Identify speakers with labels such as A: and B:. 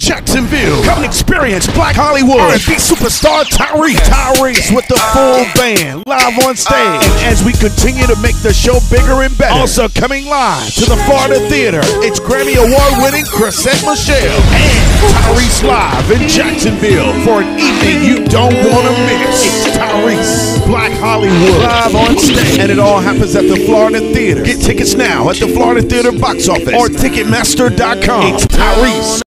A: Jacksonville. Come and experience Black Hollywood R&B superstar Tyrese with the full band live on stage. And as we continue to make the show bigger and better, also coming live to the Florida Theater, it's Grammy Award-winning Chrisette Michele and Tyrese live in Jacksonville for an evening you don't want to miss. It's Tyrese, Black Hollywood, live on stage, and it all happens at the Florida Theater. Get tickets now at the Florida Theater box office or Ticketmaster.com. It's Tyrese.